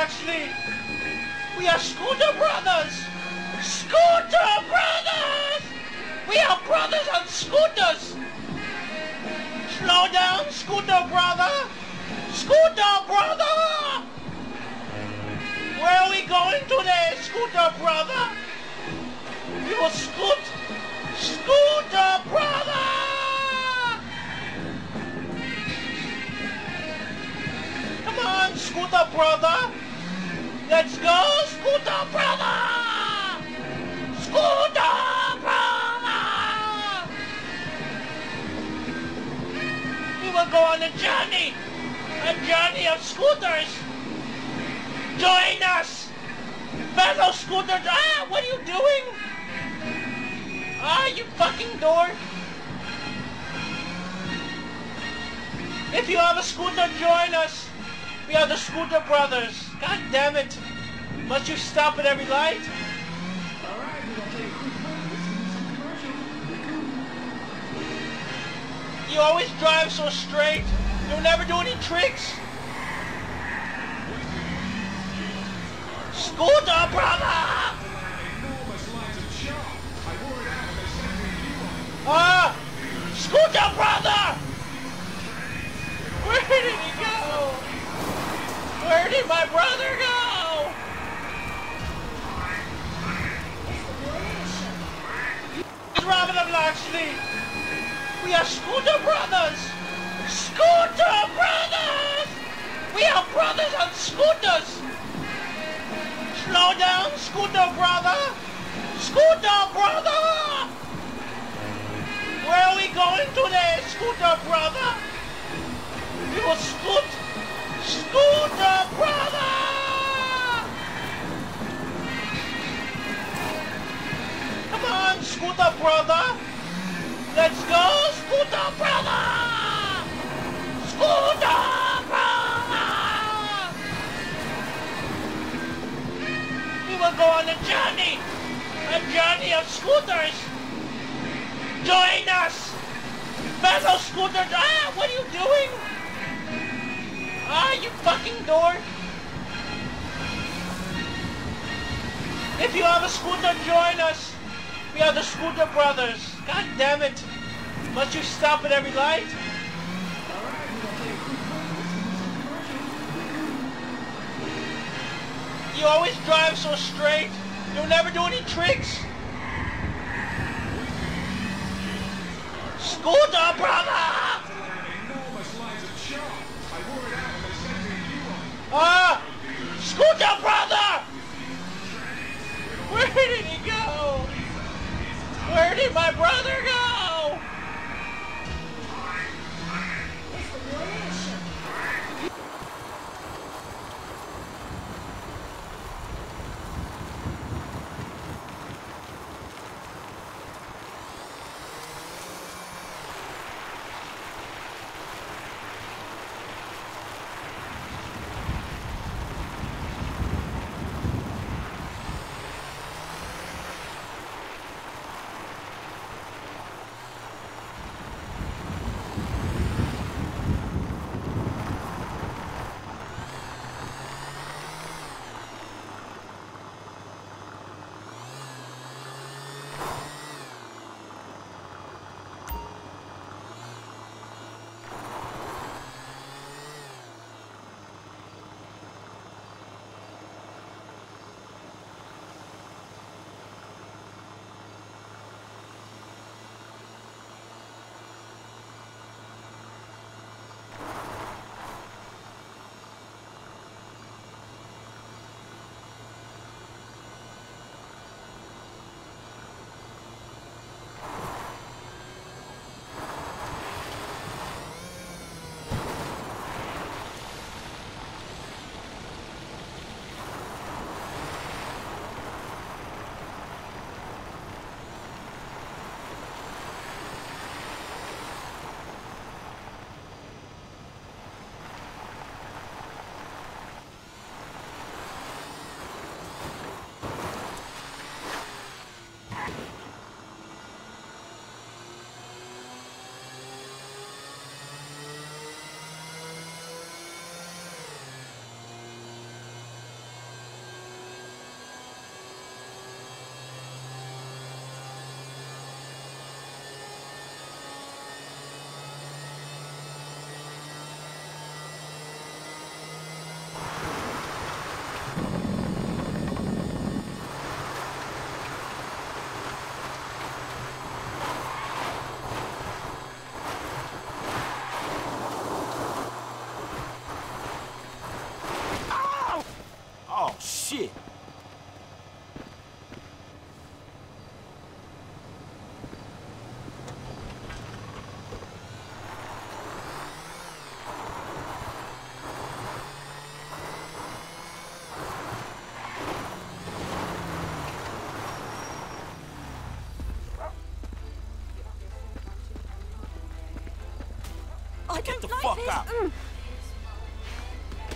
Loxley. We are Scooter Brothers. Scooter Brothers. We are brothers on scooters. Slow down, Scooter Brother. Scooter Brother. Where are we going today, Scooter Brother? We will scoot. Scooter Brother. Come on, Scooter Brother. Let's go, Scooter Brother. Scooter Brother. We will go on a journey of scooters. Join us, fellow scooters. Ah, what are you doing? Ah, you fucking dork. If you have a scooter, join us. We are the Scooter Brothers. God damn it. Must you stop at every light? Alright, we're gonna take a quick break. Listen to some commercials. You always drive so straight. You'll never do any tricks. Scooter Brother! Ah! Scooter Brother! Where did he go? Where did my brother go? Robin of Loxley. We are Scooter Brothers. Scooter Brothers! We are brothers on scooters. Slow down, Scooter Brother. Scooter Brother! Where are we going today, Scooter Brother? We will scoot. Scooter Brother! Come on, Scooter Brother. Let's go, Scooter Brother! Scooter Brother! We will go on a journey of scooters. Join us, fellow scooters. Ah, what are you doing? Ah, you fucking dork. If you have a scooter, join us. We are the Scooter Brothers. God damn it. Must you stop at every light? Alright, we're gonna take a quick break. Listen to some commercials. You always drive so straight. You'll never do any tricks. Scooter Brother! Ah! Scooter Brother! Where did he go? Where did my brother go? shit. I Get don't the like fuck this. out.